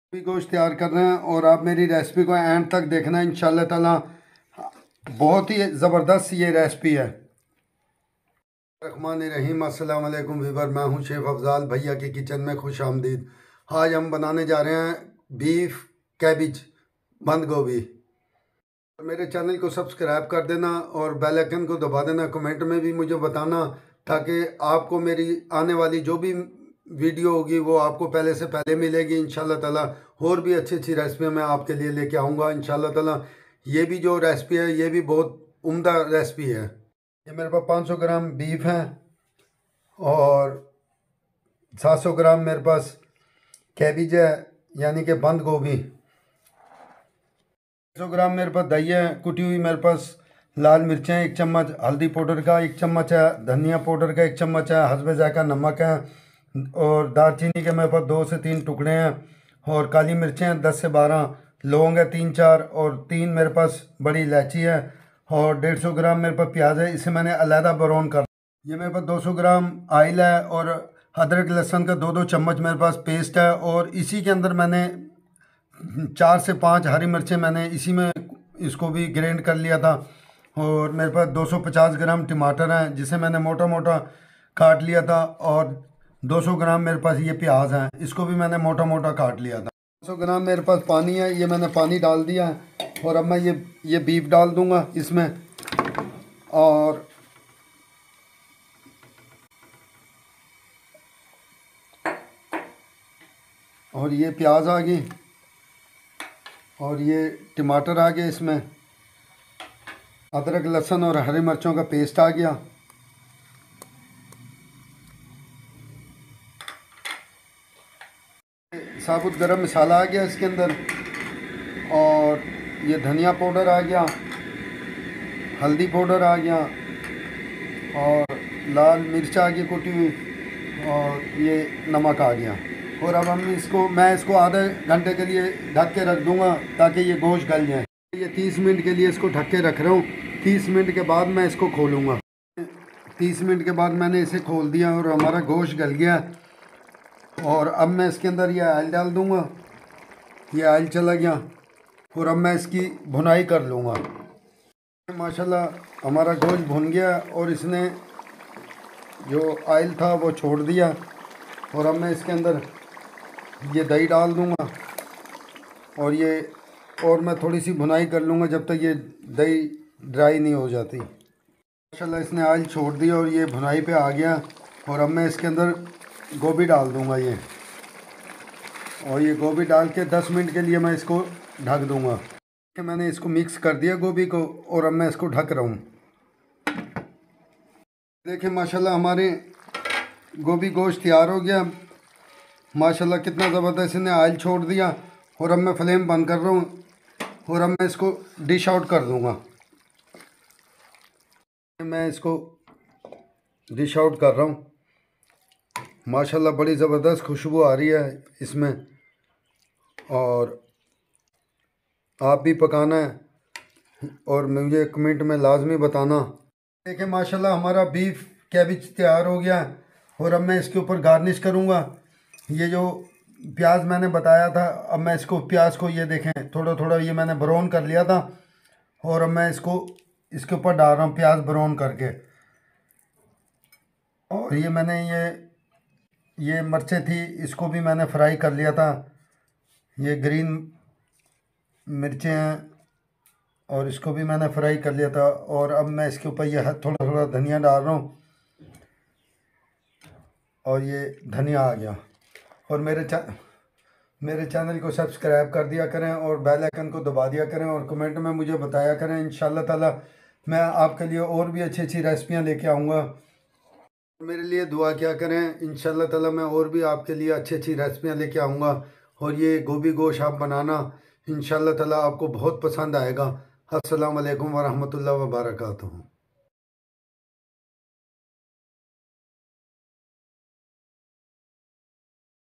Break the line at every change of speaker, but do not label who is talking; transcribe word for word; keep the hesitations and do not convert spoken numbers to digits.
भी गोश्त तैयार कर रहे हैं और आप मेरी रेसिपी को एंड तक देखना इंशाल्लाह ताला। बहुत ही ज़बरदस्त ये रेसिपी है। रहमान रहीम, अस्सलाम वालेकुम वीवर, मैं हूं शेफ़ अफजाल, भैया की किचन में खुश आमदीद। आज हम बनाने जा रहे हैं बीफ कैबिज बंद गोभी। मेरे चैनल को सब्सक्राइब कर देना और बेल आइकन को दबा देना। कमेंट में भी मुझे बताना ताकि आपको मेरी आने वाली जो भी वीडियो होगी वो आपको पहले से पहले मिलेगी इंशाल्लाह ताला। और भी अच्छी अच्छी रेसिपी मैं आपके लिए लेके आऊँगा इंशाल्लाह ताला। ये भी जो रेसिपी है ये भी बहुत उम्दा रेसिपी है। ये मेरे पास पाँच सौ ग्राम बीफ है और सात सौ ग्राम मेरे पास कैबिज है यानी कि बंद गोभी। सौ ग्राम मेरे पास दही है कुटी हुई। मेरे पास लाल मिर्चें एक चम्मच, हल्दी पाउडर का एक चम्मच है, धनिया पाउडर का एक चम्मच है, हस्बे जायका नमक है और दालचीनी के मेरे पास दो से तीन टुकड़े हैं और काली मिर्चें हैं दस से बारह, लौंग है तीन चार और तीन मेरे पास बड़ी इलायची है और डेढ़ सौ ग्राम मेरे पास प्याज है। इसे मैंने अलहदा ब्राउन कर। ये मेरे पास दो सौ ग्राम ऑयल है और अदरक लहसुन का दो दो चम्मच मेरे पास पेस्ट है और इसी के अंदर मैंने चार से पाँच हरी मिर्चें मैंने इसी में इसको भी ग्राइंड कर लिया था। और मेरे पास दो सौ पचास ग्राम टमाटर हैं जिसे मैंने मोटा मोटा काट लिया था और दो सौ ग्राम मेरे पास ये प्याज हैं, इसको भी मैंने मोटा मोटा काट लिया था। दो सौ ग्राम मेरे पास पानी है, ये मैंने पानी डाल दिया है और अब मैं ये ये बीफ डाल दूंगा इसमें। और और ये प्याज आ गई और ये टमाटर आ गया, इसमें अदरक लहसुन और हरी मिर्चों का पेस्ट आ गया। साबुत गरम मसाला आ गया इसके अंदर और ये धनिया पाउडर आ गया, हल्दी पाउडर आ गया और लाल मिर्च आ गई कुटी हुई और ये नमक आ गया। और अब हम इसको मैं इसको आधे घंटे के लिए ढक के रख दूंगा ताकि ये गोश्त गल जाए। ये तीस मिनट के लिए इसको ढक के रख रहा हूँ। तीस मिनट के बाद मैं इसको खोलूँगा। तीस मिनट के बाद मैंने इसे खोल दिया और हमारा गोश्त गल गया और अब मैं इसके अंदर ये ऑयल डाल दूँगा। ये ऑयल चला गया और अब मैं इसकी भुनाई कर लूँगा। माशाल्लाह हमारा गोश्त भुन गया और इसने जो ऑयल था वो छोड़ दिया और अब मैं इसके अंदर ये दही डाल दूँगा और ये और मैं थोड़ी सी भुनाई कर लूँगा जब तक ये दही ड्राई नहीं हो जाती। माशाल्लाह इसने ऑयल छोड़ दिया और ये भुनाई पे आ गया और अब मैं इसके अंदर गोभी डाल दूँगा ये और ये गोभी डाल के दस मिनट के लिए मैं इसको ढक दूँगा। कि मैंने इसको मिक्स कर दिया गोभी को और अब मैं इसको ढक रहा हूँ। देखिए माशाल्लाह हमारे गोभी गोश्त तैयार हो गया। माशाल्लाह कितना ज़बरदस्त इसने ऑयल छोड़ दिया और अब मैं फ्लेम बंद कर रहा हूँ और अब मैं इसको डिश आउट कर दूँगा। मैं इसको डिश आउट कर रहा हूँ। माशाल्लाह बड़ी ज़बरदस्त खुशबू आ रही है इसमें और आप भी पकाना है और मुझे कमेंट में लाजमी बताना। देखिए माशाल्लाह हमारा बीफ कैबिज तैयार हो गया और अब मैं इसके ऊपर गार्निश करूँगा। ये जो प्याज मैंने बताया था, अब मैं इसको प्याज को ये देखें थोड़ा थोड़ा ये मैंने ब्राउन कर लिया था और अब मैं इसको इसके ऊपर डाल रहा हूँ प्याज ब्राउन करके। और ये मैंने ये ये मिर्चें थी इसको भी मैंने फ्राई कर लिया था। ये ग्रीन मिर्चें हैं और इसको भी मैंने फ्राई कर लिया था और अब मैं इसके ऊपर ये थोड़ा थोड़ा धनिया डाल रहा हूँ और ये धनिया आ गया। और मेरे चा मेरे चैनल को सब्सक्राइब कर दिया करें और बेल आइकन को दबा दिया करें और कमेंट में मुझे बताया करें। इंशाल्लाह ताला मैं आपके लिए और भी अच्छी अच्छी रेसिपियाँ लेके आऊँगा। मेरे लिए दुआ क्या करें, इंशाल्लाह ताला मैं और भी आपके लिए अच्छी अच्छी रेसिपियाँ लेके आऊँगा। और ये गोभी गोश्त आप बनाना इंशाल्लाह ताला आपको बहुत पसंद आएगा। अस्सलाम वालेकुम व रहमतुल्लाहि व बरकातुहू।